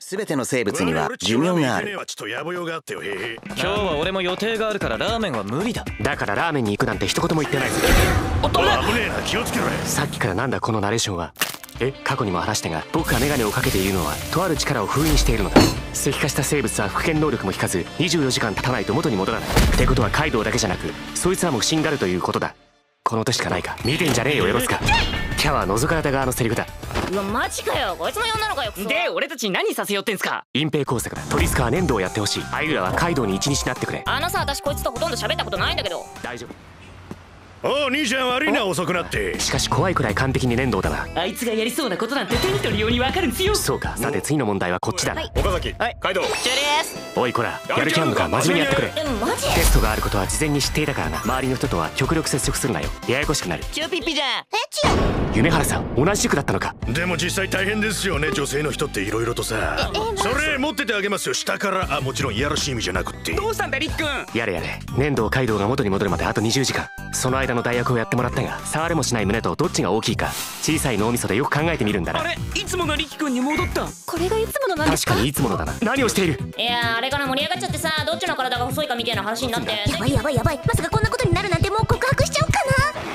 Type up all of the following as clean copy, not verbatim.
全ての生物には寿命がある。 今日は俺も予定があるからラーメンは無理だ。 だからラーメンに行くなんて一言も言ってないぞ。 おっと危ねえな、気をつけろ。 さっきからなんだこのナレーションは。過去にも話したが、僕がメガネをかけているのはとある力を封印しているのだ。石化した生物は復権能力も引かず24時間経たないと元に戻らない。ってことはカイドウだけじゃなくそいつらも不審があるということだ。この音しかないか。見てんじゃねえよエロスカ。キャは覗かれた側のセリフだ。 うわマジかよ、こいつの女の子よ。 で俺たち何させよってんすか。 隠蔽工作だ。トリスカは粘土をやってほしい。アイグラはカイドウに一日なってくれ。 あのさ、私こいつとほとんど喋ったことないんだけど。 大丈夫。 おう兄ちゃん、悪いな遅くなって。 しかし怖いくらい完璧に粘土だな。 あいつがやりそうなことなんて手に取るようにわかるんですよ。 そうか。さて次の問題はこっちだな。 岡崎、カイドウ。 終了です。 おいこら、やる気あんのか。真面目にやってくれ。 マジ？ テストがあることは事前に知っていたからな。周りの人とは極力接触するなよ。ややこしくなる。 チューピッピじゃん。 夢原さん、同じ塾だったのか。 でも実際大変ですよね、女性の人っていろいろとさ。それ持っててあげますよ、下から。もちろんいやらしい意味じゃなくって。 どうしたんだリックン。 やれやれ。粘土カイドウが元に戻るまであと20時間。その間の代役をやってもらったが、触れもしない胸とどっちが大きいか小さい脳みそでよく考えてみるんだな。 あれ、いつものリックンに戻った。 これがいつものなんですか。 確かにいつものだな。何をしている。 いやあれから盛り上がっちゃってさ、どっちの体が細いかみたいな話になって。 やばいやばいやばい、まさかこんなことになるなんてもう告白しちゃおうかな。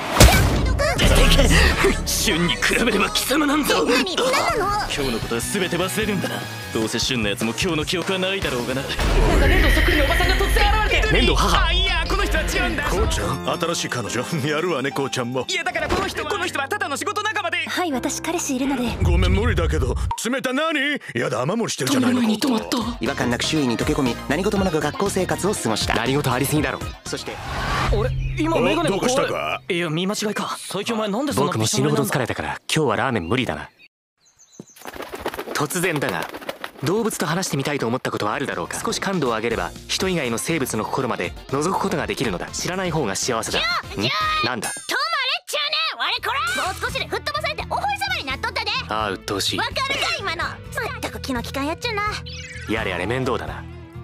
瞬に比べれば貴様なんぞ。 何なの。 今日のことは全て忘れるんだな。どうせ瞬のやつも今日の記憶はないだろうがな。なんか粘土そっくりのおばさんが突然現れて。 粘土母。 いやこの人は違うんだ。 こうちゃん、新しい彼女やるわね、こうちゃんも。 いやだからこの人はただの仕事仲間で。 はい、私彼氏いるので。 ごめん無理だけど。冷た何。やだ、雨漏りしてるじゃないの。 に止まった。 違和感なく周囲に溶け込み何事もなく学校生活を過ごした。 何事ありすぎだろ。 そして俺今メガネどうかしたか。 いや見間違いか。最近お前なんでそんな僕も死ぬほど疲れたから今日はラーメン無理だな。突然だが動物と話してみたいと思ったことはあるだろうか。少し感度を上げれば人以外の生物の心まで覗くことができるのだ。知らない方が幸せだ。なんだ。 止まれっちゃうね、我こら。もう少しで吹っ飛ばされてお星様になっとったで。 ああ鬱陶しい。 わかるか今の。 まったく気の利かんやっちゃな。 やれやれ面倒だな。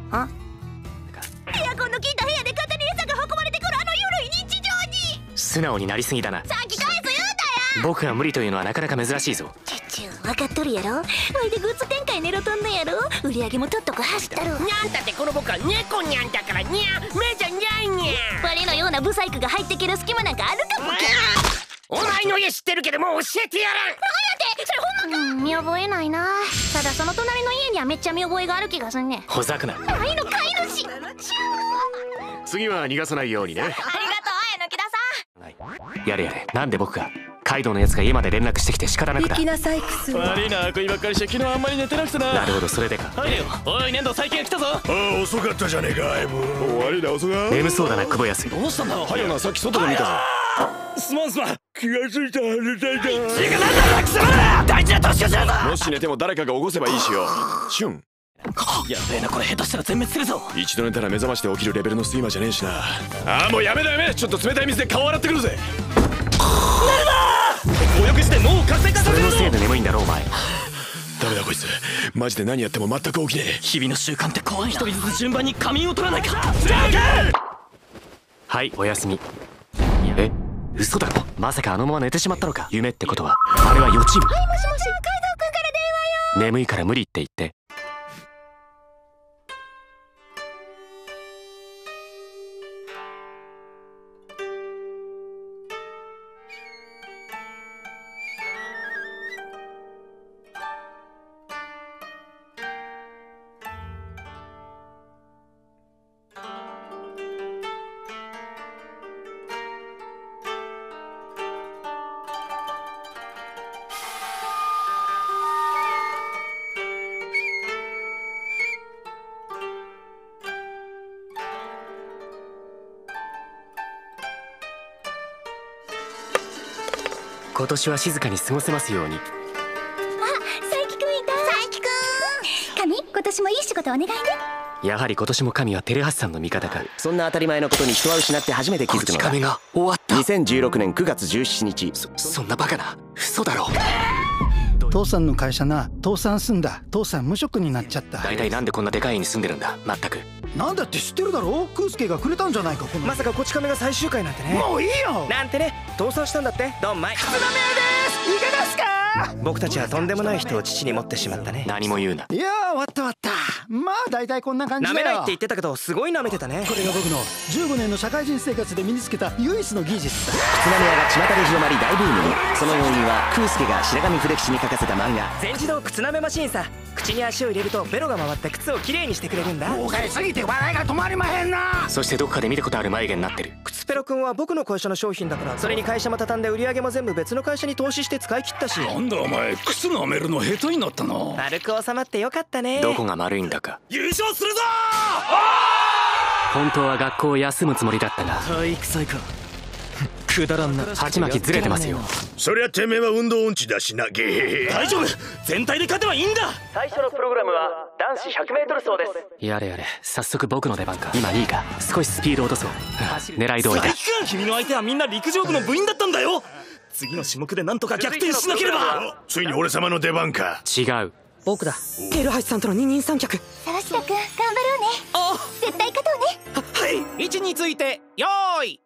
エアコンの効いた部屋で勝手に餌が運ばれてくるあのゆるい日常に。 素直になりすぎだな。 さっき返す言うたや。 僕が無理というのはなかなか珍しいぞ。 チュチュ分かっとるやろ。わいでグッズ展開狙とんのやろ。売り上げもとっとく走ったろ。 にゃんたってこの僕は猫にゃんだからにゃ。目じゃにゃんにゃ。 我のようなブサイクが入ってける隙間なんかあるかボケ。 お前の家知ってるけどもう教えてやらん。 なんやてそれほんまか。見覚えないな。ただその隣の家にはめっちゃ見覚えがある気がすんね。 ほざくな。 愛の飼い主。 次は逃がさないようにね。 ありがとう綾抜田さん。 やれやれ。なんで僕がカイドウのやつが家まで連絡してきて仕方なくだ。 行きなさいクス。 悪いな、恋ばっかりして昨日あんまり寝てなくてな。 なるほどそれでか。 入れよ。おい粘土最近来たぞ。 ああ遅かったじゃねえか。悪いな遅か。 眠そうだな久保康。 どうしたんだ。 はよな、さっき外で見たぞ。すまん。気がついた。寝たいだ。 違うなんだ貴様。大事な年をするぞ。 もし寝ても誰かが起こせばいいしよ。シュン。 やべえなこれ、下手したら全滅するぞ。 一度寝たら目覚ましで起きるレベルの睡魔じゃねえしな。ああもうやめだやめ。ちょっと冷たい水で顔洗ってくるぜ。 およくして脳を活性化さそれせるぞ。 のせいで眠いんだろお前。 ダメだこいつ。マジで何やっても全く起きねえ。 日々の習慣って怖いな。一人ずつ順番に仮眠を取らないか。 はいおやすみ。嘘だろ。まさかあのまま寝てしまったのか。夢ってことはあれは予知夢。 はいもしもしカイドウくんから電話よ。 眠いから無理って言って。今年は静かに過ごせますように。 佐伯くんいた。佐伯くん。神今年もいい仕事お願いね。 やはり今年も神はテレハスさんの味方か。 そんな当たり前のことに人は失って初めて気づくのだ。 こち亀が終わった。 2016年9月17日。 そんなバカな。嘘だろ。 父さんの会社な、倒産すんだ。父さん無職になっちゃった。 大体なんでこんなでかい家に住んでるんだ。まったく。 なんだって知ってるだろ。クースケがくれたんじゃないか。 まさかこち亀が最終回なんてね。 もういいよ。 なんてね、倒産したんだって。ドンマイ。スダメです。いかがですか。 僕たちはとんでもない人を父に持ってしまったね。 何も言うな。 いやー終わった終わった。まあ大体こんな感じだよ。 舐めないって言ってたけどすごい舐めてたね。 これが僕の15年の社会人生活で身につけた唯一の技術だ。 靴舐め屋が巷で広まり大ブームに。その要因は空介が白神フレキシに書かせた漫画全自動靴舐めマシーンさ。口に足を入れるとベロが回って靴をきれいにしてくれるんだ。 豪快すぎて笑いが止まりまへんな。 そしてどこかで見たことある眉毛になってる。 靴ペロくんは僕の会社の商品だから、それに会社も畳んで売り上げも全部別の会社に投資して使い切ったし。 なんだお前、靴舐めるの下手になったな。 丸く収まってよかったね。 どこが丸いんだか。 優勝するぞ本当は学校を休むつもりだったが体育祭か。くだらんな。 鉢巻きずれてますよ。 そりゃてめえは運動音痴だしな。ゲヘヘ。 大丈夫、全体で勝てばいいんだ。 最初のプログラムは男子 100m 走です。やれやれ、早速僕の出番か。今2位か。少しスピード落とそう。狙い通りだ。 佐伯君、君の相手はみんな陸上部の部員だったんだよ。次の種目でなんとか逆転しなければ。 ついに俺様の出番か。 違う。 僕だ。テルハシさんとの二人三脚。 沢下くん頑張ろうね。絶対勝とうね。 はい、位置についてよーい。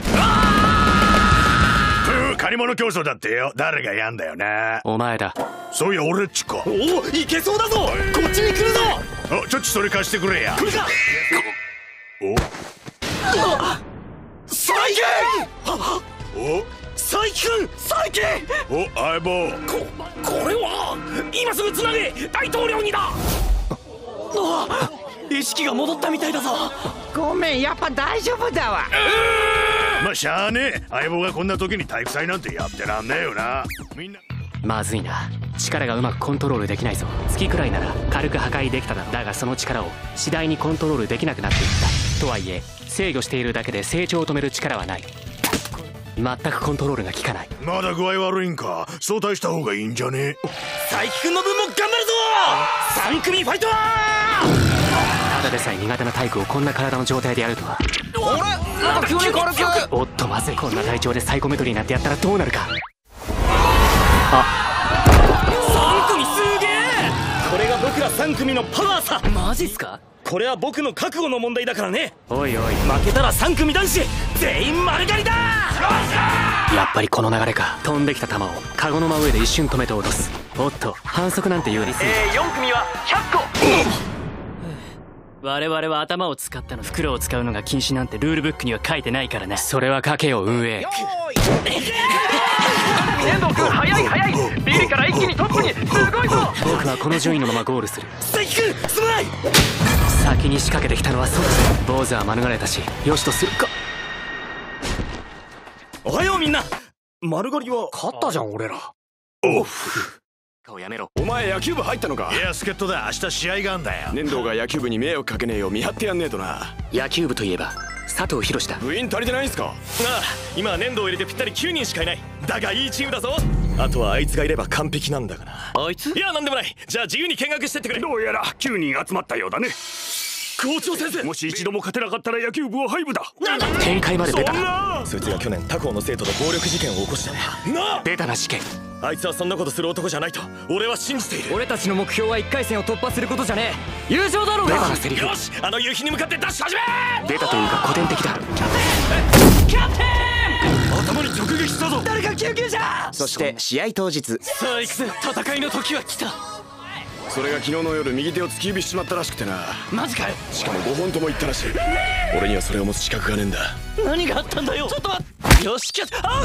借り物競争だってよ。誰がやんだよな。 お前だ。 そういや俺っちか。 おお、いけそうだぞ。こっちに来るぞ。 あ、ちょっとそれ貸してくれや。 これか。 お佐伯君。 お佐伯君、佐伯。 お相棒。 これは今すぐつなげ。大統領にだ。意識が戻ったみたいだぞ。 ごめん、やっぱ大丈夫だわ。 まあしゃあねえ。相棒がこんな時に体育祭なんてやってらんねえよな。みんなまずいな。力がうまくコントロールできないぞ。月くらいなら軽く破壊できただろう。だがその力を次第にコントロールできなくなっていった。とはいえ制御しているだけで成長を止める力はない。全くコントロールが効かない。 まだ具合悪いんか。早退した方がいいんじゃねえ。 佐伯君の分も頑張るぞ。3組ファイト。 ただでさえ苦手な体育をこんな体の状態でやるとは。 なんか急に軽く。 おっとまずい。こんな体調でサイコメトリーなんてやったらどうなるか。 3組すげえ。これが僕ら3組のパワーさ。マジっすか。これは僕の覚悟の問題だからね。 おいおい、 負けたら3組男子全員丸刈りだ。 やっぱりこの流れか。飛んできた球をカゴの真上で一瞬止めて落とす。おっと反則なんて言うにすぎ。 4組は100個。我々は頭を使ったの。袋を使うのが禁止なんてルールブックには書いてないからな。 それは書けよ運営。 遠藤君早い。ビリから一気にトップに。すごいぞ。 僕はこの順位のままゴールする。 佐伯君すまない。 先に仕掛けてきたのはそうです。坊主は免れたしよしとするか。 おはようみんな。丸刈りは勝ったじゃん俺ら。 おっ顔やめろ。 お前野球部入ったのか。 いや助っ人だ。明日試合があんだよ。 粘土が野球部に迷惑かけねえよう見張ってやんねえとな。 野球部といえば佐藤博だ。 部員足りてないんすか。 ああ、今は粘土を入れてぴったり9人しかいない。だがいいチームだぞ。あとはあいつがいれば完璧なんだがな。 あいつ？ いやなんでもない。じゃあ自由に見学してってくれ。 どうやら9人集まったようだね。 校長先生、 もし一度も勝てなかったら野球部は廃部だ。 展開まで出たな。 そいつが去年他校の生徒と暴力事件を起こしたね。なあ、 ベタな事件。 あいつはそんなことする男じゃないと俺は信じている。 俺たちの目標は1回戦を突破することじゃねえ。優勝だろうベが。 タなセリフ。 よし、あの夕日に向かってダッシュ始め。 ベタというか古典的だ。 キャプテン、頭に直撃したぞ。 誰か救急車。 そして試合当日。 さあ行くぜ。戦いの時は来た。 それが昨日の夜右手を突き指しちまったらしくてな。 マジかよ。 しかも5本ともいったらしい。俺にはそれを持つ資格がねえんだ。 何があったんだよ。ちょっと待って。よしキャッあ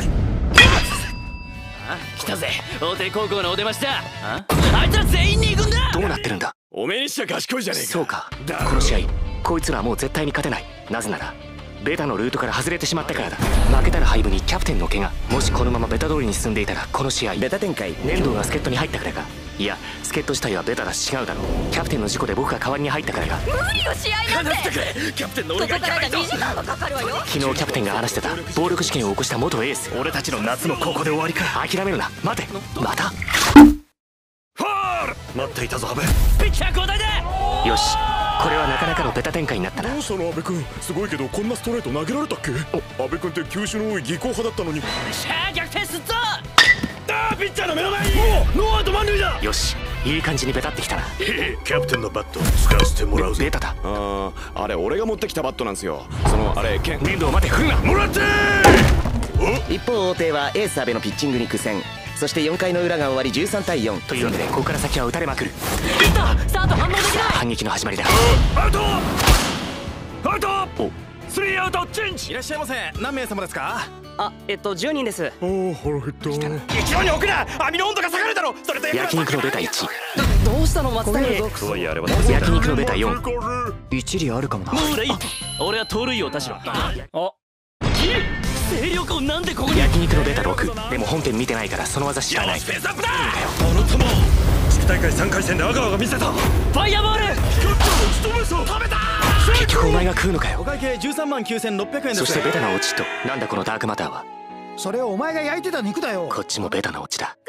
来たぜ。大手高校のお出ましだ。あいつら全員に行くんだ。 どうなってるんだ。 おめえにしちゃ賢いじゃねえか。 そうか。この試合こいつらはもう絶対に勝てない。なぜならベタのルートから外れてしまったからだ。負けたら敗部にキャプテンの怪我。もしこのままベタ通りに進んでいたらこの試合ベタ展開。 粘土が助っ人に入ったからか。いや助っ人自体はベタだし違うだろう。キャプテンの事故で僕が代わりに入ったからが。 無理よ試合なんて。 話してくれ。キャプテンの俺がここからじゃ2時間はかかるわよ。 昨日キャプテンが話してた暴力事件を起こした元エース。 俺たちの夏もここで終わりか。 諦めるな。待て。またファール。待っていたぞ阿部。ピッチャー交代だ。 よし、これはなかなかのベタ展開になったな。 どうしたの阿部君。すごいけどこんなストレート投げられたっけ。阿部君って球種の多い技巧派だったのに。 さあ逆転すっぞ。ピッチャーの目の前にノーアウト満塁だ。 よし、いい感じにベタってきたな。 キャプテンのバット使わせてもらうぜ。 ベタだ。 あれ俺が持ってきたバットなんですよ。そのあれ粘土を待て。振るな。 もらって一方大手はエース阿部のピッチングに苦戦。 そして4回の裏が終わり13対4 というわけでここから先は打たれまくる。 いった。スタート反応できない。 反撃の始まりだ。 アウトアウト。スリーアウトチェンジ。 いらっしゃいませ。何名様ですか？ あ、10人です。 おお、腹減った。 一応に置くな。網の温度が下がるだろ。それと焼肉のベタ1。 どうしたの松谷？ 焼肉のベタ4。 一理あるかもな。 もういい。俺は盗塁王田代。あ、勢力をなんでここに。 焼肉のベタ6。でも本編見てないからその技知らない。 スペースアップだ。あの球地区大会3回戦で阿川が見せたファイヤーボール。食べた。 結局お前が食うのかよ。 お会計139600円です。 そしてベタなオチとなんだこのダークマターは。 それお前が焼いてた肉だよ。 こっちもベタなオチだ。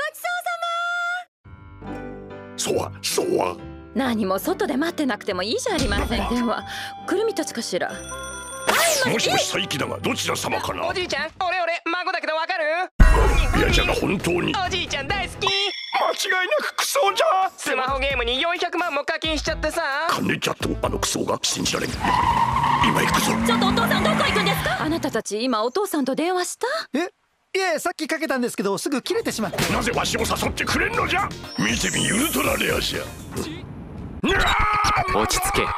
そうは何も外で待ってなくてもいいじゃありません。ではくるみたちかしら。 もしもし佐伯だがどちら様かな。 おじいちゃん、俺孫だけどわかる？ いやじゃが本当におじいちゃん大好き。 間違いなくクソじゃ。 スマホゲームに400万も課金しちゃってさ。 金じゃとあのクソが信じられん。今行くぞ。 ちょっとお父さんどこ行くんですか？あなたたち今お父さんと電話した？ いえ、さっきかけたんですけどすぐ切れてしまって。 なぜわしを誘ってくれんのじゃ。見てみウルトラレアじゃ。 落ち着け。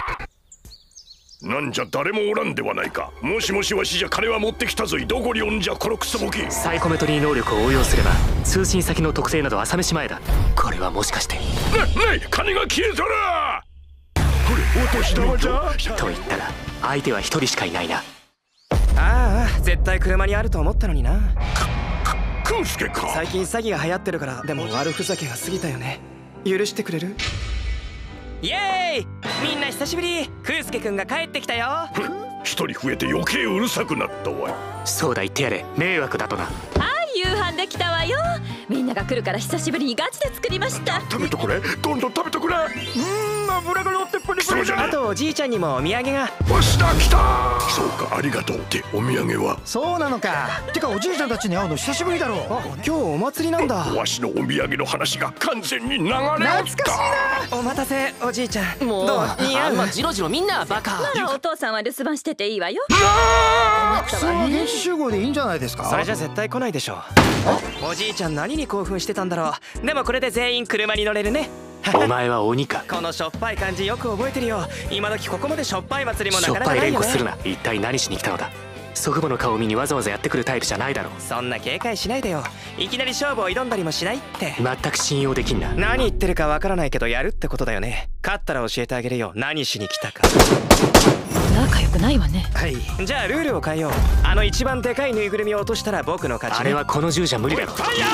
なんじゃ誰もおらんではないか。もしもしわしじゃ金は持ってきたぞい。どこにおんじゃこのクソボケ。 サイコメトリー能力を応用すれば通信先の特定など朝飯前だ。これはもしかしてない金が消えとる。これお年玉じゃ。 と言ったら相手は一人しかいないな。 ああ、絶対車にあると思ったのにな。 クースケか。 最近詐欺が流行ってるから。でも悪ふざけが過ぎたよね。許してくれる？イエーイ、みんな久しぶり。クースケくんが帰ってきたよ。 一人増えて余計うるさくなったわい。 そうだ言ってやれ。迷惑だとな。 夕飯できたわよ。みんなが来るから久しぶりにガチで作りました。 食べてくれ。どんどん食べてくれ。油が乗ってプリプリじゃね。 あとおじいちゃんにもお土産が。 わしだ来た。そうかありがとう。ってお土産は。 そうなのか。てかおじいちゃんたちに会うの久しぶりだろう。 今日お祭りなんだ。 わしのお土産の話が完全に流れおった。 懐かしいな。 お待たせおじいちゃん。 もうどう似合う？ あんまジロジロみんなバカ。 ならお父さんは留守番してていいわよ。 クソは現地集合でいいんじゃないですか。 それじゃ絶対来ないでしょ。おじいちゃん何に興奮してたんだろう。でもこれで全員車に乗れるね。 お前は鬼か。 このしょっぱい感じよく覚えてるよ。今時ここまでしょっぱい祭りもなしょっぱいかなかないよね。 連呼するな。一体何しに来たのだ。祖父母の顔を見にわざわざやってくるタイプじゃないだろう。 そんな警戒しないでよ。いきなり勝負を挑んだりもしないって。 全く信用できんな。 何言ってるかわからないけどやるってことだよね。勝ったら教えてあげるよ。何しに来たか。 仲良くないわね。 はい、じゃあルールを変えよう。あの一番でかいぬいぐるみを落としたら僕の勝ちね。 あれはこの銃じゃ無理だろ。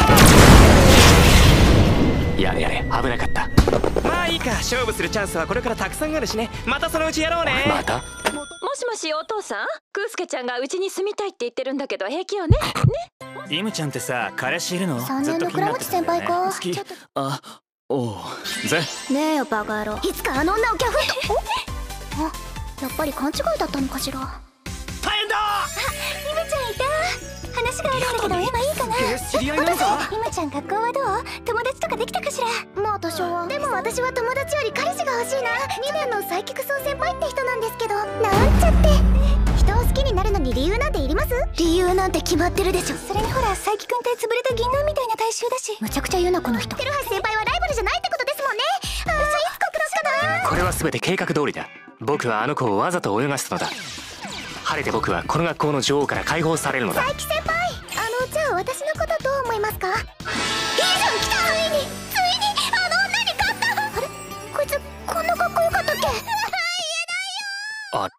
やれやれ、危なかった。 まあいいか、勝負するチャンスはこれからたくさんあるしね。またそのうちやろうね。 また？ もしもしお父さん、クースケちゃんがうちに住みたいって言ってるんだけど平気よね。 イムちゃんってさ彼氏いるの 3年の倉持先輩か。 好き。あ、おうぜ。 ねえよバカ野郎。いつかあの女をギャフンと。あ、やっぱり勘違いだったのかしら。 大変だ。 イムちゃんいた。話があるんだけど今いいかな。 知り合いなのか？ イムちゃん学校はどう？友達とかできたかしら。まあ多少は。でも私は友達より彼氏が欲しいな。2年のサイキクソン先輩って人なんですけど、なんちゃって。人を好きになるのに理由なんていります？理由なんて決まってるでしょ。それにほら佐伯くんって潰れた銀杏みたいな大衆だし。むちゃくちゃ言うなこの人。テルハシ先輩はライバルじゃないってことですもんね。私いつ告白かな。 これは全て計画通りだ。僕はあの子をわざと泳がせたのだ。晴れて僕はこの学校の女王から解放されるのだ。 佐伯先輩、じゃあ私のことどう思いますか？いいじゃん、来た。ついにあの女に勝った。あれ、こいつこんなかっこよかったっけ？ あって。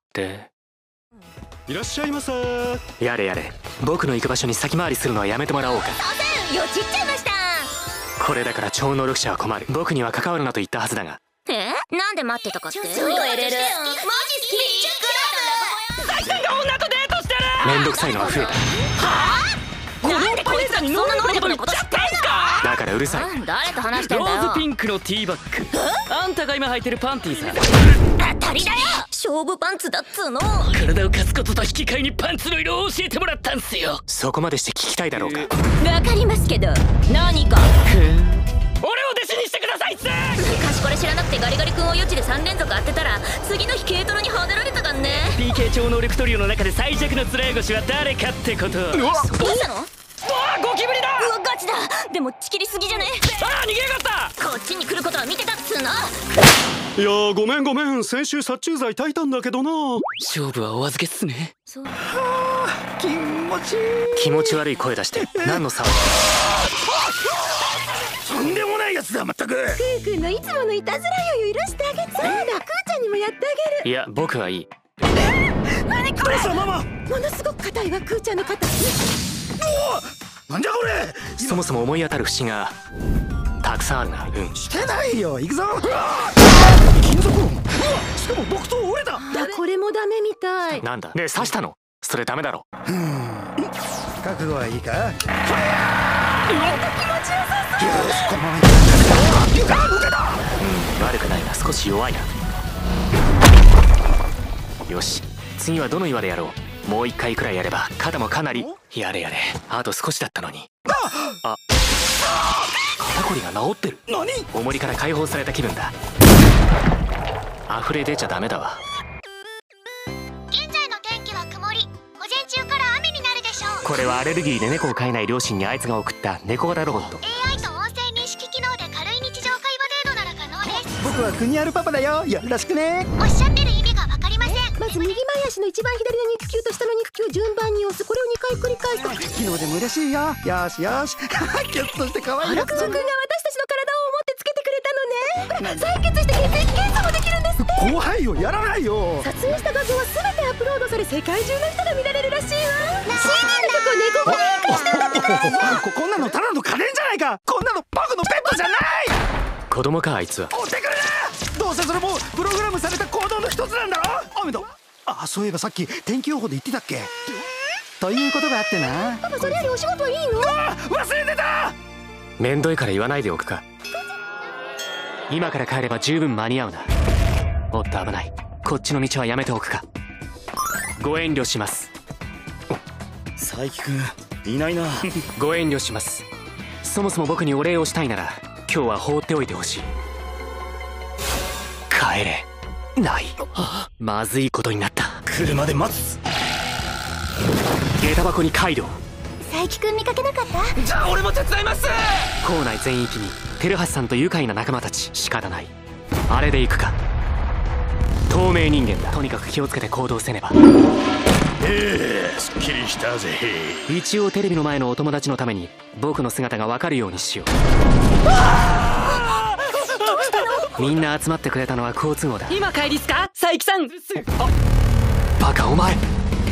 いらっしゃいませ。 やれやれ、僕の行く場所に先回りするのはやめてもらおうか。 よちっちゃいました。 これだから超能力者は困る。僕には関わるなと言ったはずだが。 なんで待ってたかって。 そうエレル。マジ好き。 最近が女とデートしてる。 めんどくさいのは増えた。 なんでこいつらにそんな能力のこと知ってんすか？ だからうるさい。 誰と話してんだよ。 ローズピンクのティーバッグ。あんたが今履いてるパンティーさ。 当たりだよ。勝負パンツだっつーの。 体を貸すことと引き換えにパンツの色を教えてもらったんすよ。 そこまでして聞きたいだろうか。 わかりますけど何か。 俺を弟子にしてくださいっす。 昔これ知らなくてガリガリ君を余地で3連続当てたら次の日軽トラにはねられたかんね。 PK 超能力トリオの中で最弱の面汚しは誰かってこと。 どうしたの？ ボールゴキブリだ。 うわガチだ。でもちきりすぎじゃね？ ああ逃げやがった。 こっちに来ることは見てたっつうの。 いやー、ごめん、先週殺虫剤炊いたんだけどな。 勝負はお預けっすね。 そう。 気持ちいい。 気持ち悪い声出して何の騒ぎ？ とんでもないやつだ、まったく。 クーくんのいつものいたずらよ、許してあげて。そうだ、クーちゃんにもやってあげる。 いや僕はいい。 何これ。 どうしたママ。 ものすごく硬いわ、クーちゃんの肩。 なんじゃこれ。 そもそも思い当たる節がたくさんあるな。 してないよ。行くぞ。金属音。しかも僕と折れた。 これもダメみたい。 なんだねえ、刺したの？それダメだろ。 覚悟はいいか。 気持ちよさそう。 よし、このまま悪くないが少し弱いな。よし、次はどの岩でやろう。もう一回くらいやれば肩もかなり。やれあと少しだったのに。あ、肩こりが治ってる。 何？ 重りから解放された気分だ。溢れ出ちゃダメだわ。 現在の天気は曇り。午前中から雨になるでしょう。 これはアレルギーで猫を飼えない両親にあいつが送った猫型ロボット。 AI と音声認識機能で軽い日常会話程度なら可能です。 僕は国あるパパだよ。よろしくね。 おっしゃってる意味がわかりません。まず右前足の一番左の肉球と下の肉球を順番に押す。これを2回繰り返すと。 昨日でも嬉しいよ。よしよし。キュッとして可愛いやつ。 クーくんが私たちの体を思ってつけてくれたのね。採血して血液検査もできるんですって。 怖いよ、やらないよ。 撮影した画像は全てアップロードされ、世界中の人が見られるらしいわ。CD の曲を猫語に変換して歌ってくれるの。 こんなのただの家電じゃないか。こんなの僕のペットじゃない。 子供かあいつは。 追ってくるな。どうせそれもプログラムされた行動の一つなんだろ。雨だ。あ、そういえばさっき天気予報で言ってたっけ。ということがあってな。 パパ、それよりお仕事はいいの？ 忘れてた。 めんどいから言わないでおくか。今から帰れば十分間に合うな。おっと危ない。こっちの道はやめておくか。ご遠慮します。 佐伯くんいないな。 ご遠慮します。そもそも僕にお礼をしたいなら今日は放っておいてほしい。帰れない。まずいことになった。 車で待つ。 下駄箱にカイドウ。 佐伯くん見かけなかった？ じゃあ俺も手伝います。 校内全域に照橋さんと愉快な仲間たち。仕方ない。あれで行くか。透明人間だ。とにかく気をつけて行動せねば。 すっきりしたぜ。 一応テレビの前のお友達のために僕の姿が分かるようにしよう。みんな集まってくれたのは好都合だ。 今帰りっすか佐伯さん。 バカお前。 い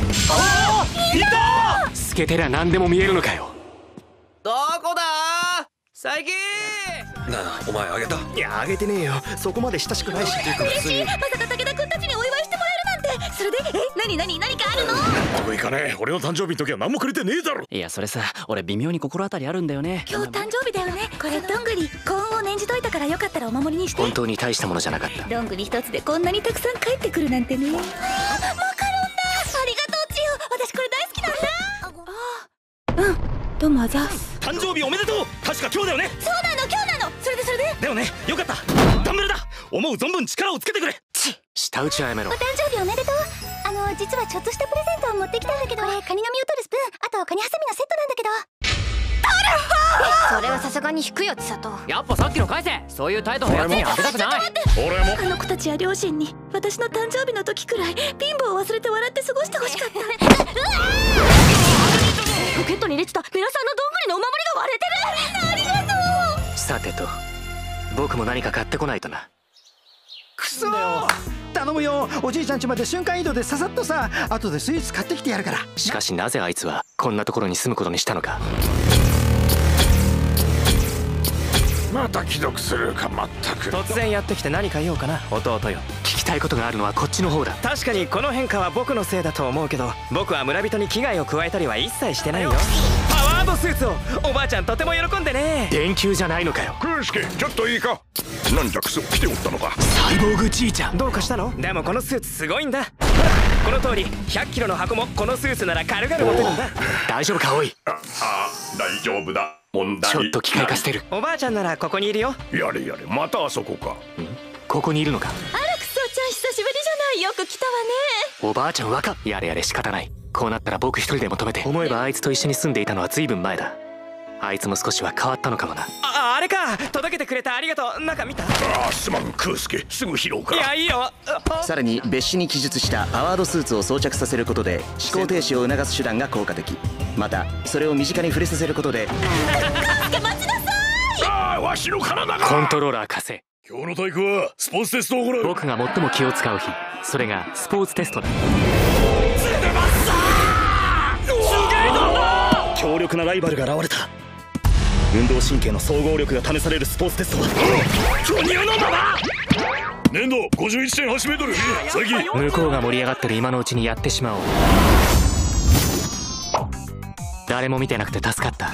た。 透けてりゃ何でも見えるのかよ。 どこだ佐伯。 なあ、お前あげた？ いや、あげてねえよ。そこまで親しくないし。 嬉しい。まさか武田君たちにお祝いしてもらえるなんて。それで何かあるの？ 得意かね。俺の誕生日の時は何もくれてねえだろ。 いやそれさ、俺微妙に心当たりあるんだよね。 今日誕生日だよね。これどんぐり幸運を念じといたからよかったらお守りにして。 本当に大したものじゃなかった。 どんぐり一つでこんなにたくさん帰ってくるなんてね。マカロンだ。ありがとうちよ。私これ大好きなんだ。どうもあざす。 誕生日おめでとう。確か今日だよね。 そうなの今日なの。それでだよね。よかった。ダンベルだ。思う存分力をつけてくれ。 舌打ちはやめろ。 お誕生日おめでとう。実はちょっとしたプレゼントを持ってきたんだけど、これカニの実を取るスプーン、あとカニハサミのセットなんだけど。それはさすがに引くよ千里。 やっぱさっきの返せ。そういう態度のやつにあげたくない。 俺も。 あの子たちや両親に私の誕生日の時くらい貧乏を忘れて笑って過ごしてほしかった。ポケットに入れてたベラさんのどんぐりのお守りが割れてる。ありがとう。 さてと僕も何か買ってこないとな。 くそー。頼むよ。おじいちゃん家まで瞬間移動でささっとさ。後でスイーツ買ってきてやるから。 しかしなぜあいつはこんなところに住むことにしたのか。 また既読するか。まったく。 突然やってきて何か言おうかな弟よ。 聞きたいことがあるのはこっちの方だ。 確かにこの変化は僕のせいだと思うけど、僕は村人に危害を加えたりは一切してないよ。パワードスーツをおばあちゃんとても喜んでね。 電球じゃないのかよ。 クースケ、ちょっといいか。なんじゃクソ来ておったのか。 サイボーグじいちゃん。 どうかしたの？でもこのスーツすごいんだ。ほらこの通り100キロの箱もこのスーツなら軽々持てるんだ。 大丈夫かおい。 大丈夫だ。問題ちょっと機械化してる。 おばあちゃんならここにいるよ。 やれやれ、またあそこか。 ここにいるのか。 あらクソちゃん久しぶりじゃない。よく来たわね。 おばあちゃんやれやれ仕方ない。こうなったら僕一人でも止めて。思えばあいつと一緒に住んでいたのは随分前だ。 あいつも少しは変わったのかもな。 あれか、届けてくれた、ありがとう。なんか見た？ すまん空助、すぐ拾うか。 いや、いいよ。 さらに別紙に記述したアワードスーツを装着させることで思考停止を促す手段が効果的。またそれを身近に触れさせることで待ちなさい。 わしの体が。 コントローラー貸せ。 今日の体育はスポーツテストを行う。 僕が最も気を使う日、それがスポーツテストだ。 強力なライバルが現れた。運動神経の総合力が試されるスポーツテストは巨乳のまま。 粘度 51.8 メートル。 向こうが盛り上がってる今のうちにやってしまおう。誰も見てなくて助かった。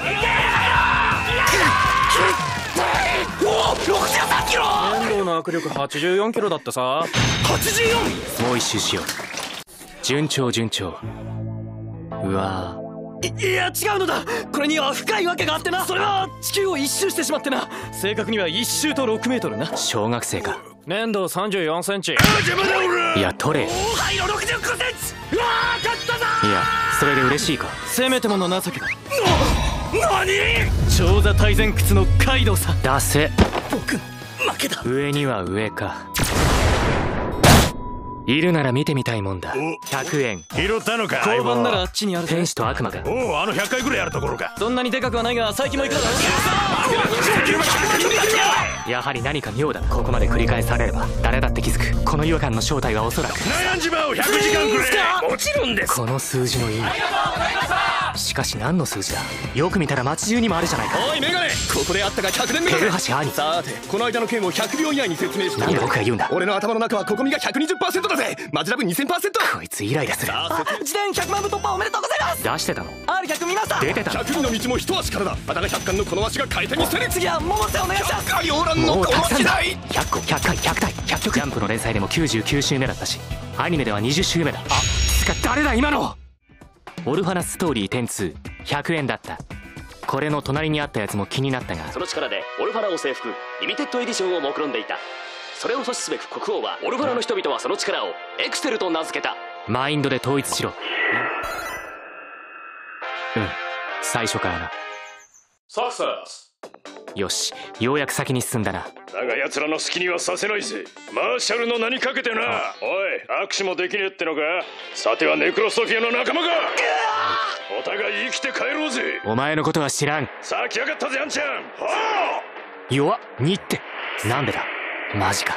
63キロ。粘土の握力84キロだってさ。84。 もう一周しよう。順調順調。うわー、 いや違うのだ。これには深いわけがあってな。それは地球を一周してしまってな。正確には1周と6メートルな。 小学生か。 粘土34センチ。 いや取れ。 はいの65センチ。うわー勝ったぞ。 いやそれで嬉しいか。 せめてもの情けだ。何？長座大前屈のカイドウさ。 出せ。 僕負けだ。 上には上か。いるなら見てみたいもんだ。100円。 拾ったのか。 交番ならあっちにある。 天使と悪魔か。 おお、あの100回ぐらいやるところか。 そんなにでかくはないが最近もいくらだ。 やはり何か妙だ。ここまで繰り返されれば誰だって気づく。この違和感の正体はおそらく悩んじまう。100時間くれ。もちろんです。 この数字の意味。しかし何の数字だ。よく見たら街中にもあるじゃないか。 おいメガネ、ここであったが100年目だ。 ペルハシ兄。 さてこの間の件を100秒以内に説明して。 なんで僕が言うんだ。 俺の頭の中はここみが 120% だぜ。マジラブ 2000%。 こいつイライラする。 自伝100万部突破おめでとうございます。 出してたの。 R100 見ました。 出てた。 100人の道も一足からだ。あたが100巻のこの足が変えてみせる。次は百瀬お願いします。100回オーランのこの時代。 100個100回100体100曲。ジャンプの連載でも99週目だったし、アニメでは20週目だ。つか誰だ今の。オルファナストーリー102 100円だった。これの隣にあったやつも気になったが、 その力でオルファナを征服、リミテッドエディションを目論んでいた。それを阻止すべく国王はオルファナの人々はその力をエクセルと名付けた。 マインドで統一しろ。最初からな。 サクセス。 よし、ようやく先に進んだな。 だが奴らの好きにはさせないぜ。マーシャルの名にかけてな。おい、握手もできねえってのか。さてはネクロソフィアの仲間か。お互い生きて帰ろうぜ。 お前のことは知らん。 さあ来やがったぜアンちゃん。 弱っ2ってなんでだ。マジか。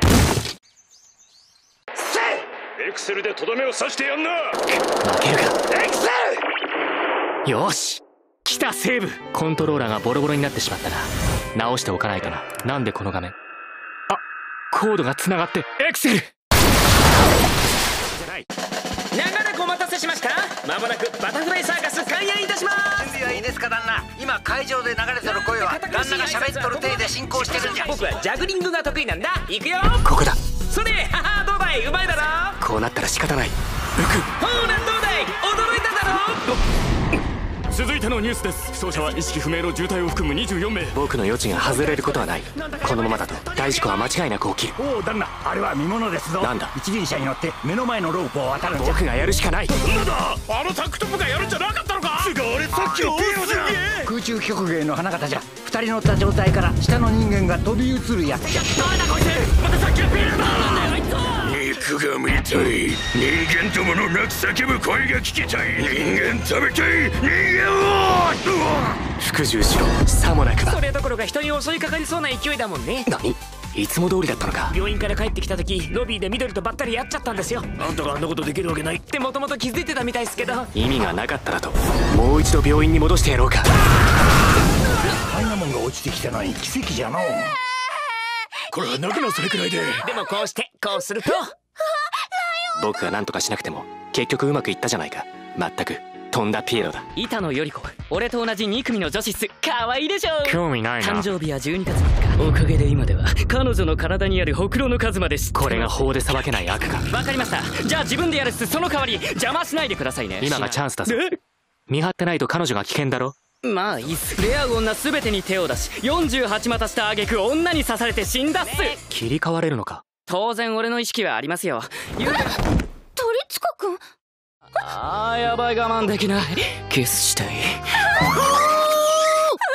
エクセルでとどめを刺してやんな。 負けるか。エクセル。よし来た。セーブ。コントローラーがボロボロになってしまったな。直しておかないとな。なんでこの画面。コードがつながって。エクセルじゃない。 長らくお待たせしました。まもなくバタフライサーカス開演いたします。 準備はいいですか旦那。今会場で流れてる声は旦那が喋っとる体で進行してるんじゃ。 僕はジャグリングが得意なんだ。行くよ。 ここだ。 それははどうだい。うまいだろ。 こうなったら仕方ない。 ほらどうだい。驚いただろ。 続いてのニュースです。負傷者は意識不明の重体を含む24名。 僕の余地が外れることはない。このままだと大事故は間違いなく起きる。 おお旦那、あれは見物ですぞ。 なんだ。 一輪車に乗って目の前のロープを渡るんじゃ。 僕がやるしかない。 なんだ、あのタンクトップがやるんじゃなかったのか。つがあれさっきのピエロじゃん。 空中曲芸の花形じゃ。二人乗った状態から下の人間が飛び移るやつじゃ。 なんだこいつ。またさっきのピエロだ。 肉が見たい。人間どもの泣き叫ぶ声が聞きたい。人間食べたい。人間を服従しろ。さもなくば。 それどころか人に襲いかかりそうな勢いだもんね。 何。いつも通りだったのか。 病院から帰ってきた時ロビーで緑とばったりやっちゃったんですよ。 あんたがあんなことできるわけないってもともと気づいてたみたいですけど。 意味がなかったらともう一度病院に戻してやろうか。 あんなもんが落ちてきたのに奇跡じゃのう。 これは泣くなそれくらいで。 でもこうしてこうすると僕が何とかしなくても結局うまくいったじゃないか。まったくとんだピエロだ。 板野より子、俺と同じ2組の女子っす。可愛いでしょ。 興味ないな。 誕生日は12月3日。おかげで今では彼女の体にあるほくろの数まで知って。 これが法で裁けない悪か。 わかりました。じゃあ自分でやるっす。その代わり邪魔しないでくださいね。 今がチャンスだぞ。見張ってないと彼女が危険だろ。 まあいいっす。出会う女全てに手を出し48股した挙句女に刺されて死んだっす。 切り替われるのか。 当然俺の意識はありますよ。 鳥塚くん。 あーやばい、我慢できない。キスしたい。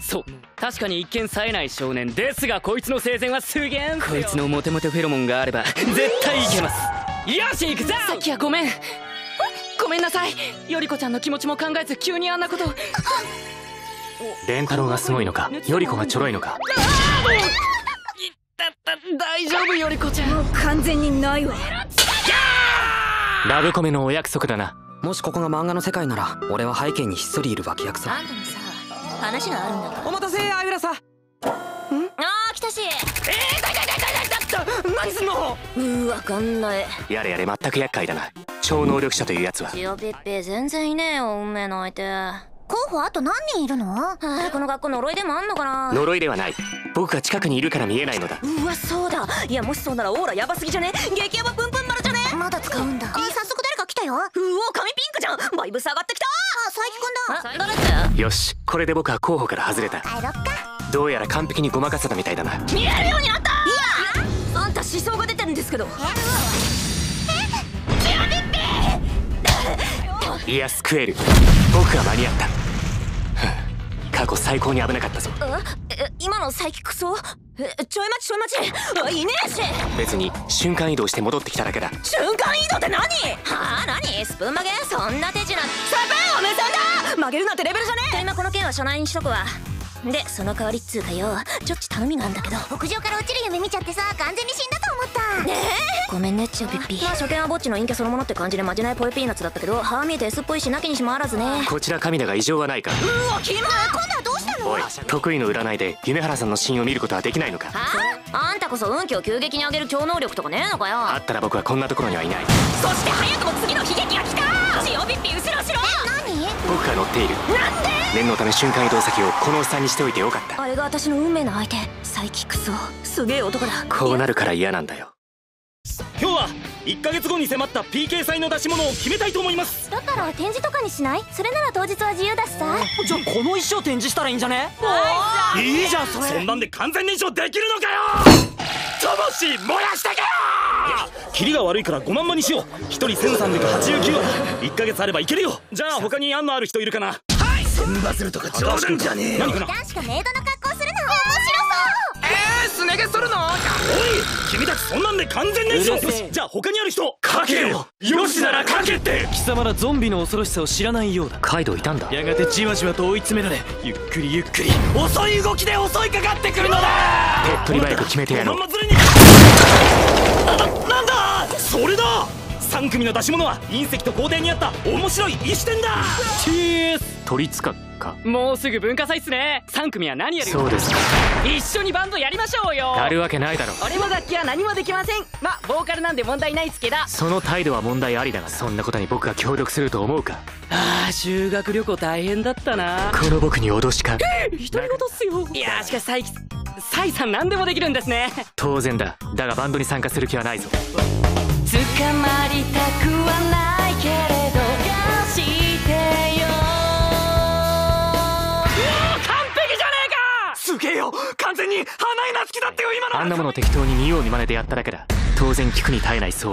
そう、確かに一見冴えない少年ですが、こいつの生前はすげえんすよ。こいつのモテモテフェロモンがあれば絶対いけます。よし行くぞ。さっきはごめんなさい。よりこちゃんの気持ちも考えず急にあんなこと。 レンタロウがすごいのか、よりこがちょろいのか。 大丈夫、よりこちゃん。 もう完全にないわ。 ラブコメのお約束だな。 もしここが漫画の世界なら俺は背景にひっそりいる脇役さ。 あんたにさ話があるんだから。 お待たせあゆらさん。 あー来たし。 何すんの。 わかんない。 やれやれ、全く厄介だな。超能力者というやつは。 ジオピッピ全然いねえよ、運命の相手。候補あと何人いるの？この学校呪いでもあんのかな。 呪いではない、僕が近くにいるから見えないのだ。 うわそうだ。いやもしそうならオーラヤバすぎじゃね？激ヤバプンプン丸じゃね？まだ使うんだ。早速誰か来たよ。うお髪ピンクじゃん。バイブス上がってきた。佐伯くんだ。誰って？ よし、これで僕は候補から外れた。 帰ろっか。 どうやら完璧にごまかせたみたいだな。 見えるようになった。いやあんた思想が出てるんですけど。 いや、救える。僕が間に合った。過去最高に危なかったぞ。 今のサイキクソ？ちょい待ち。いねえし。 別に瞬間移動して戻ってきただけだ。 瞬間移動って何？はあ、何？スプーン曲げ？そんな手品。スプーンを盗んだ！曲げるなんてレベルじゃねえ。今この件は社内にしとくわ。でその代わりっつうかよ、ちょっち頼みがあんだけど。屋上から落ちる夢見ちゃってさ、完全に死んだと思った。ごめんねチオピッピ。まあ初見はぼっちの陰キャそのものって感じでまじないポイピーナッツだったけど、歯見えて S っぽいしなきにしもあらずね。 こちら神だが異常はないか。 うわキモ。今度はどうしたの？ おい、得意の占いで夢原さんのシーンを見ることはできないのか？ あんたこそ運気を急激に上げる超能力とかねえのかよ。 あったら僕はこんなところにはいない。 そして早くも次の悲劇が来た。チオピッピ後ろ。何？ 僕が乗っている。 なんで？ 念のため瞬間移動先をこのおっさんにしておいてよかった。 あれが私の運命の相手、サイキクソ。すげえ男だ。 こうなるから嫌なんだよ。 今日は1ヶ月後に迫った PK 祭の出し物を決めたいと思います。 だったら展示とかにしない？それなら当日は自由だしさ。 じゃあこの衣装展示したらいいんじゃね？ いいじゃんそれ。そんなんで完全燃焼できるのかよ。魂燃やしてけよ。キリが悪いから5万枚にしよう。1人1389円。1ヶ月あればいけるよ。じゃあ他に案のある人いるかな？ 千羽鶴とか冗談じゃねえよ。 男子がメイドの格好するの面白そう。 すね毛するの？ おい君たちそんなんで完全燃焼。よしじゃあ他にある人かけよ。よしならかけって。 貴様らゾンビの恐ろしさを知らないようだ。 カイドウいたんだ。 やがてじわじわと追い詰められ、ゆっくり遅い動きで襲いかかってくるのだ。 手っ取り早く決めてやろう。 なんだそれだ。3組の出し物は隕石と校庭にあった面白い石点だ。 チーズ。 鳥塚か。 もうすぐ文化祭っすね。3組は何やる？ そうですか。 一緒にバンドやりましょうよ。 やるわけないだろ。 俺も楽器は何もできません。まあボーカルなんで問題ないっすけど。 その態度は問題ありだが、そんなことに僕が協力すると思うか？ ああ、修学旅行大変だったな。 この僕に脅しか？ 独り言っすよ。いやしかしサイさん何でもできるんですね。 当然だ。だがバンドに参加する気はないぞ。 捕まりたくはないけれど貸してよ。完璧じゃねえか。 すげえよ、完全に花江夏樹だってよ今の。 あんなもの適当に見よう見まねでやっただけだ。当然聞くに耐えないそう。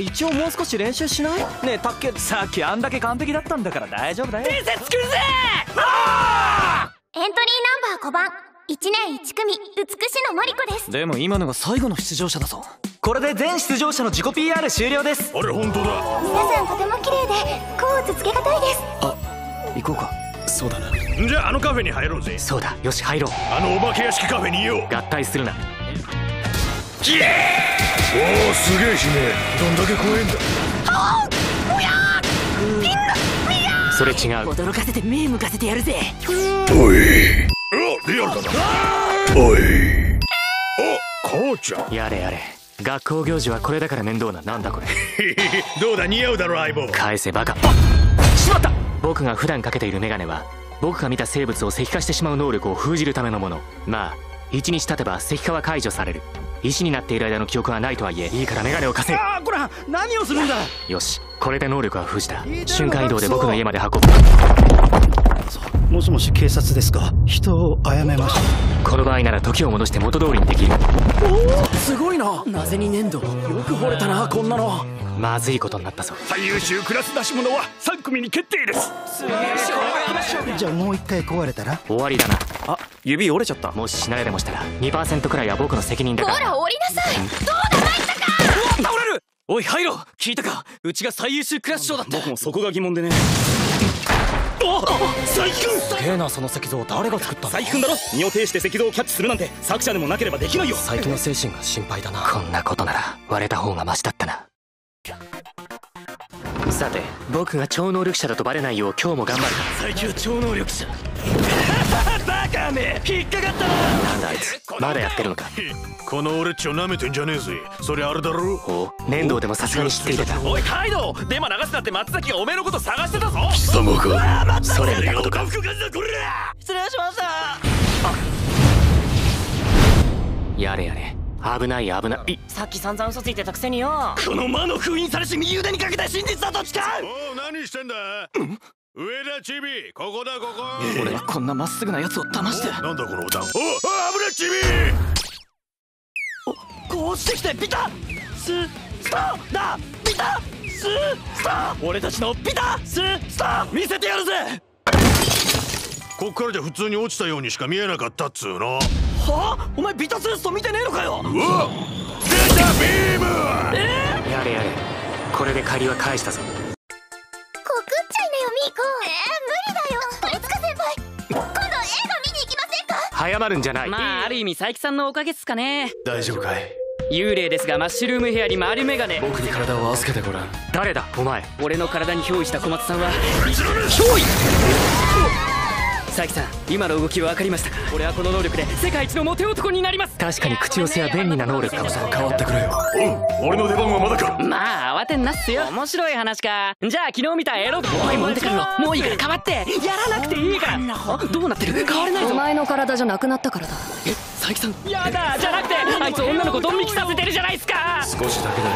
一応もう少し練習しない？ねえタッケ、さっきあんだけ完璧だったんだから大丈夫だよ。 伝説作るぜ。 エントリーナンバー5番、1年1組美しのマリコです。 でも今のが最後の出場者だぞ。これで全出場者の自己 PR 終了です。 あれ本当だ。 皆さんとても綺麗で甲乙つけがたいです。 行こうか。そうだな。 じゃあカフェに入ろうぜ。 そうだ、よし入ろう。 お化け屋敷カフェにいよう。 合体するな。 キエー。おおすげえ姫、どんだけ怖えんだ。 それ違う。 驚かせて目向かせてやるぜ。 おい、リアルだな。おい、お母ちゃん。 やれやれ、学校行事はこれだから面倒な。なんだこれ。 どうだ、似合うだろ相棒。 返せバカ。しまった。僕が普段かけているメガネは僕が見た生物を石化してしまう能力を封じるためのもの。まあ1日経てば石化は解除される。石になっている間の記憶はないとはいえ、いいからメガネを貸せ。 こら何をするんだ。 よし、これで能力は封じた。瞬間移動で僕の家まで運ぶ。 もしもし警察ですか。 人を殺めました。 この場合なら時を戻して元通りにできる。 おお、すごいな。なぜに粘土。よく掘れたな、こんなの。 まずいことになったぞ。 最優秀クラス出し物は3組に決定です。すげえ。 じゃあもう一回壊れたら終わりだな。 あ、指折れちゃった。 もし死なれでもしたら 2% くらいは僕の責任だから。 ほら降りなさい。どうだ参ったか。 うわ、倒れる。おいハイロ、聞いたか。うちが最優秀クラス賞だって。僕もそこが疑問でね。あ、佐伯くん。すげえな、その石像誰が作ったの。佐伯くんだろ。身を挺して石像をキャッチするなんて作者でもなければできないよ。佐伯の精神が心配だな。 こんなことなら割れた方がマシだったな。さて、僕が超能力者だとバレないよう今日も頑張る。 最強超能力者。バカめ、引っかかったな。 なんだあいつ、まだやってるのか。 この俺っちを舐めてんじゃねえぜ。それあれだろ。 お、粘土でもさすがに知っていてた。 おいカイドウ、デマ流すなって松崎がおめえのこと探してたぞ。 貴様か。 それ見たことか。 失礼しました。 やれやれ、危ない危ない。 さっき散々嘘ついてたくせによ。 この魔の封印されし右腕にかけた真実だと誓う。 おう、何してんだ。上田チビ、ここだここ。 俺はこんなまっすぐなやつを騙して。 なんだこのボタン。お、危ねえチビ。 こうしてきてピタスタだ。ピタスタ。俺たちのピタスタ見せてやるぜ。 こっからじゃ普通に落ちたようにしか見えなかったっつうの。 はあ、お前ビタスースト見てねえのかよ。 うわ、出たビーム。 やれやれ、これで借りは返したぞ。 告っちゃいなよミーコ。無理だよ。鳥塚先輩、今度映画見に行きませんか。 早まるんじゃない。 まあある意味佐伯さんのおかげっすかね。 大丈夫かい。 幽霊ですがマッシュルームヘアに丸メガネ。 僕に体を預けてごらん。 誰だお前。 俺の体に憑依した小松さんは憑依。佐伯さん、今の動き分かりましたか。俺はこの能力で世界一のモテ男になります。 確かに口寄せは便利な能力かも。 変わってくれよ。 おう、俺の出番はまだか。 まあ慌てんなっすよ。面白い話か。じゃあ昨日見たエロ。おいモンテカルロ、もういいから変わって。やらなくていいから。あ、どうなってる。変われないぞ。 お前の体じゃなくなったからだ。 え、佐伯さん。やだ、じゃなくてあいつ女の子ドン引きさせてるじゃないっすか。 少しだけだよ。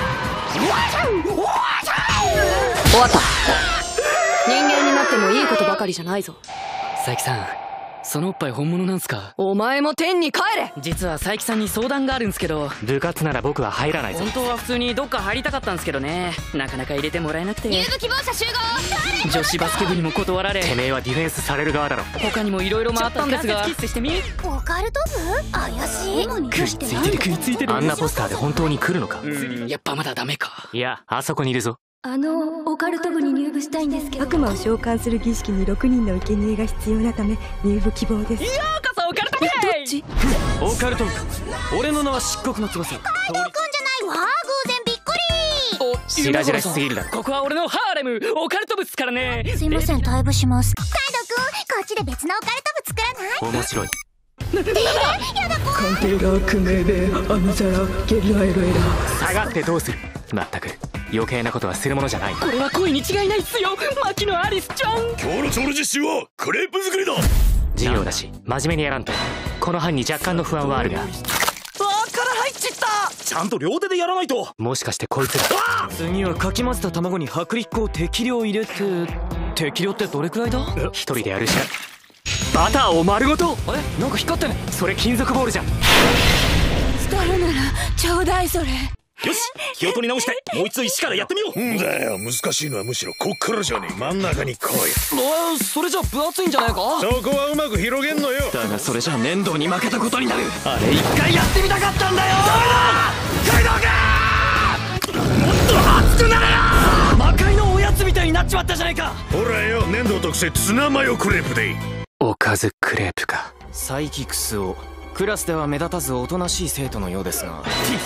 終わった。人間になってもいいことばかりじゃないぞ。 佐伯さん、そのおっぱい本物なんすか。 お前も天に帰れ。 実は佐伯さんに相談があるんすけど。 部活なら僕は入らないぞ。 本当は普通にどっか入りたかったんすけどね、なかなか入れてもらえなくて。 入部希望者集合。 女子バスケ部にも断られ。 てめえはディフェンスされる側だろ。 他にもいろいろ回ったんですが。キスしてみ。 オカルト部怪しい。 食いついてる食いついてる。 あんなポスターで本当に来るのか。 やっぱまだダメか。 いや、あそこにいるぞ。 オカルト部に入部したいんですけど。 悪魔を召喚する儀式に6人の生贄が必要なため入部希望です。 ようこそオカルト部へ。 どっち。 オカルト部か。俺の名は漆黒の翼。 カイドウくんじゃないわ。偶然びっくり。 しらじらしすぎるだろ。 ここは俺のハーレムオカルト部っすからね。 すいません、退部します。カイドウくん、こっちで別のオカルト部作らない。 面白い。 やだこ鑑定が不明で網皿ゲリラエロエラ。 下がってどうする。まったく余計なことはするものじゃない。 これは恋に違いないっすよ、牧野アリスちゃん。 今日の調理実習はクレープ作りだ。 授業だし真面目にやらんと。この班に若干の不安はあるが。 から入っちった。ちゃんと両手でやらないと。 もしかしてこいつら。 次はかき混ぜた卵に薄力粉を適量入れて。適量ってどれくらいだ。 一人でやるしか。バターを丸ごと。 え、なんか光ってね。 それ金属ボールじゃん。 スタルならちょうだいそれ。 よし、気を取り直してもう一度石からやってみよう。 んだよ、難しいのはむしろこっからじゃねえ。真ん中に来い。 それじゃ分厚いんじゃないか。 そこはうまく広げんのよ。 だがそれじゃ粘土に負けたことになる。あれ一回やってみたかったんだよ。ダメだカイドウか。もっと熱くなれよ。魔界のおやつみたいになっちまったじゃないか。 ほらよ、粘土特製ツナマヨクレープで。 おかずクレープか。 サイキクスをクラスでは目立たずおとなしい生徒のようですが。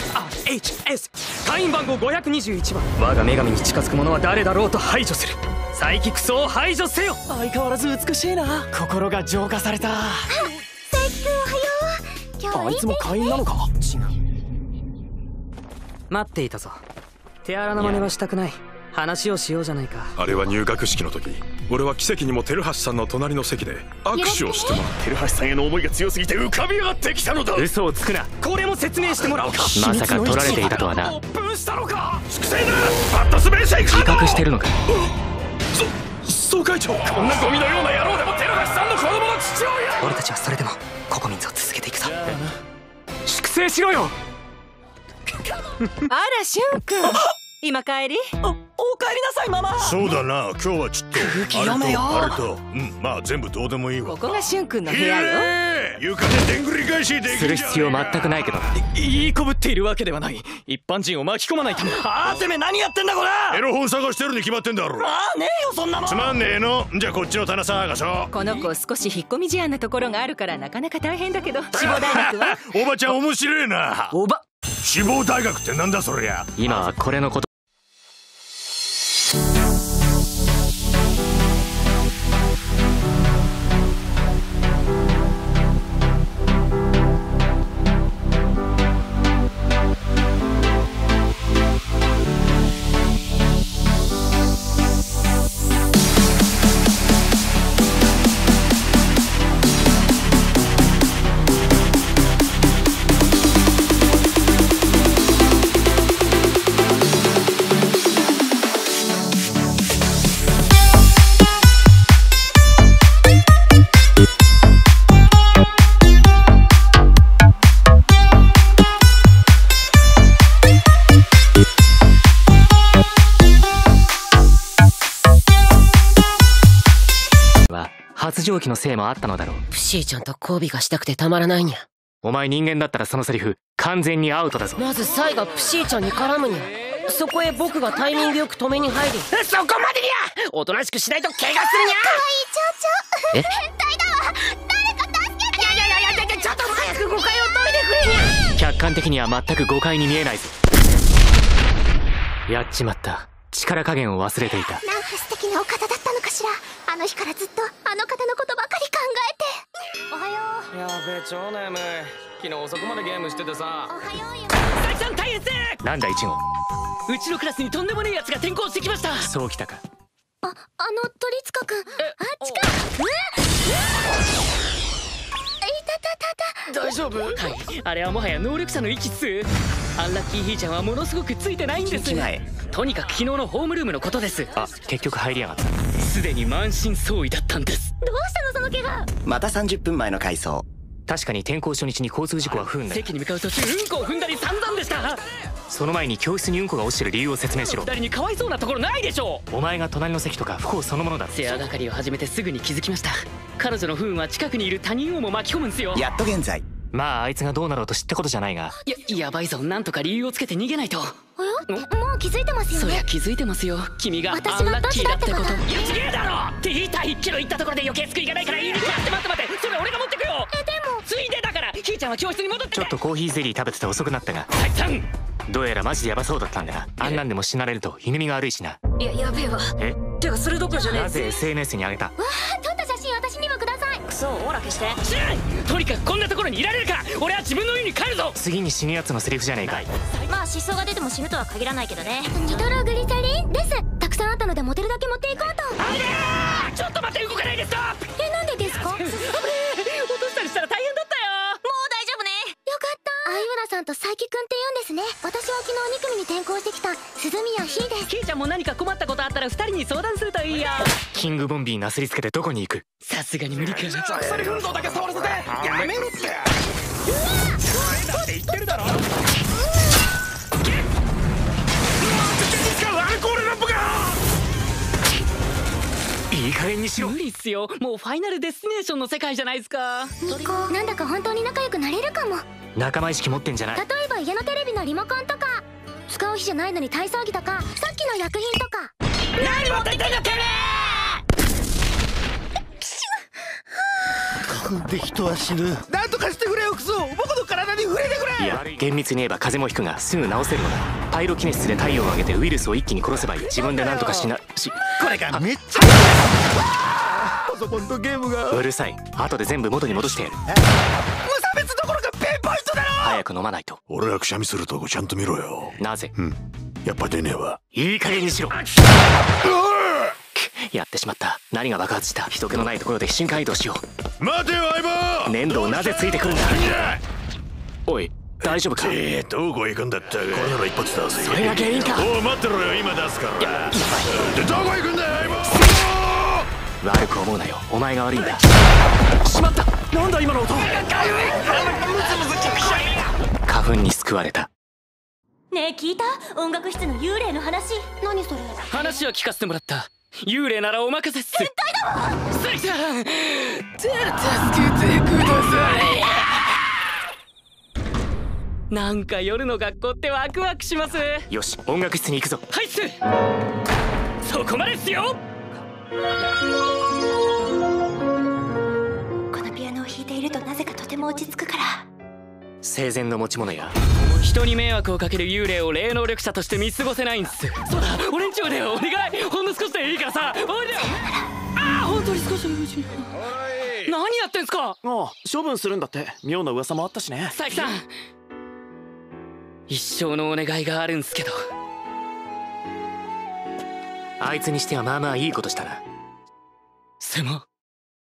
TRHS 会員番号521番。我が女神に近づく者は誰だろうと排除する。サイキクスを排除せよ。相変わらず美しいな。心が浄化された。 佐伯くんおはよう。今日はいあいつも会員なのか。違う。 待っていたぞ。手荒な真似はしたくない。話をしようじゃないか。 あれは入学式の時、俺は奇跡にも照橋さんの隣の席で握手をしてもらう。照橋さんへの思いが強すぎて浮かび上がってきたのだ。 嘘をつくな。 これも説明してもらおうか。 まさか取られていたとはな。 オープンしたのか。 粛清だ。バットスベーシェイク。 自覚してるのか。 総会長、 こんなゴミのような野郎でも照橋さんの子供の父親。 俺たちはそれでもココミンズを続けていくぞ。 粛清しろよ。 あら、しゅんくん、今帰り？ お帰りなさいママ。 そうだな、今日はちょっと空気読めよ。 あれとまあ全部どうでもいいわ。 ここがしゅんくんの部屋よ。 床ででんぐり返しできるじゃん。 する必要全くないけどな。 いいこぶっているわけではない。一般人を巻き込まないため。てめえ何やってんだこら。 エロ本探してるに決まってんだろ。 ねえよそんなの。 つまんねえの。じゃあこっちの棚探そう。 この子少し引っ込み思案なところがあるからなかなか大変だけど、志望大学は？ おばちゃん面白いな。志望大学ってなんだそりゃ。 今はこれのこと。発情期のせいもあったのだろう。 プシーちゃんと交尾がしたくてたまらないにゃ。 お前人間だったらそのセリフ完全にアウトだぞ。 まずサイがプシーちゃんに絡むにゃ。そこへ僕がタイミングよく止めに入り、そこまでにゃおとなしくしないと怪我するにゃ。 可愛い蝶々変態だわ。誰か助けて。 いやちょっと早く誤解を解いてくれにゃ。 客観的には全く誤解に見えないぞ。やっちまった。力加減を忘れていた。 なんか素敵なお方だったのかしら。あの日からずっとあの方のことばかり考えて。おはよう。 やべえ超眠い。昨日遅くまでゲームしててさ。 おはようよ。 さきさん大変です。 なんだイチゴ。 うちのクラスにとんでもねえやつが転校してきました。 そうきたか。 鳥塚くん。あっちか。 大丈夫？はい、あれはもはや能力者の域っす。アンラッキーひーちゃんはものすごくついてないんです。とにかく昨日のホームルームのことです。 あ、結局入りやがった。 すでに満身創痍だったんです。 どうしたのその怪我。 また30分前の回想。 確かに転校初日に交通事故は不運だ。 席に向かう途中うんこを踏んだり散々でした。 その前に教室にうんこが落ちてる理由を説明しろ。 二人にかわいそうなところないでしょう。お前が隣の席とか不幸そのものだろ。 世話係を始めてすぐに気づきました。彼女の不運は近くにいる他人をも巻き込むんすよ。 やっと現在。 まああいつがどうなろうと知ったことじゃないが。 やばいぞ。なんとか理由をつけて逃げないと。 もう気づいてますよね。 そりゃ気づいてますよ。君がアンラッキーだってこと。いやちげえだろって言いたいけど言ったところで余計救いがないから言いにくい。待ってそれ俺が持ってくよ。 でもついでだからひーちゃんは教室に戻って。 ちょっとコーヒーゼリー食べてて遅くなったが。 さきさんどうやらマジでヤバそうだったんだな。あんなんでも死なれると犬みが悪いしな。 やべえわ。てかそれどころじゃねえ。 なぜ SNS に上げた。 わあ、撮った写真私にもください。 クソオーラ消して。 知らない。とにかくこんなところにいられるか。俺は自分の家に帰るぞ。 次に死ぬやつのセリフじゃねえか。 まあ失踪が出ても死ぬとは限らないけどね。ニトログリセリンです。たくさんあったのでモテるだけ持っていこうと。 ちょっと待って、動かないでストップ。 なんでですか。 落としたりしたら大変だったよ。 もう大丈夫ね。よかった。相村さんと佐伯くんって言うんですね。私は昨日2組に転校してきた鈴宮ひーです。 ひーちゃんも何か困ったことあったら2人に相談するといいよ。 キングボンビーなすりつけてどこに行く。 さすがに無理か。 鎖運動だけ触らせて。やめろって。だって言ってるだろ。 いい加減にしろ。 無理っすよ。もうファイナルデスティネーションの世界じゃないですか。 ニコ、なんだか本当に仲良くなれるかも。 仲間意識持ってんじゃない。 例えば家のテレビのリモコンとか使う日じゃないのに大騒ぎとか、さっきの薬品とか。 何持っていったんだてめえ。で人は死ぬ。なんとかしてくれよクソ。僕の体に触れてくれ。 いや厳密に言えば風邪もひくがすぐ治せるのだ。パイロキネシスで体温を上げてウイルスを一気に殺せばいい。自分でなんとかしこれがめっちゃパソコンとゲームがうるさい。後で全部元に戻してやる。 無差別どころかピンポイントだろ。 早く飲まないと。 俺がくしゃみするとこちゃんと見ろよ。 なぜ。 やっぱ出ねえわ。 いい加減にしろ。やってしまった。何が爆発した。人気のないところで瞬間移動しよう。待てよ相棒。 粘土なぜついてくるんだ。おい大丈夫か。 どこ行くんだった。これなら一発だぜ。 それが原因か。 おい待ってろよ、今出すから。でどこ行くんだよ相棒。 悪く思うなよ、お前が悪いんだ。 しまった、なんだ今の音。 花粉に救われた。 ねえ聞いた？音楽室の幽霊の話。何それ？ 話は聞かせてもらった。幽霊ならお任せっす。変態だわ。関さん、助けてください。なんか夜の学校ってワクワクします。 よし、音楽室に行くぞ。 はいっす。そこまでっすよ。 このピアノを弾いているとなぜかとても落ち着くから。 生前の持ち物や人に迷惑をかける幽霊を霊能力者として見過ごせないんです。そうだ、俺んちおいでよ、お願い。ほんの少しでいいからさ、おいでよ。ああ、本当に少し。何やってんすか。 ああ、処分するんだって。妙な噂もあったしね。 佐伯さん、一生のお願いがあるんすけど。 あいつにしてはまあまあいいことしたな。 すまん。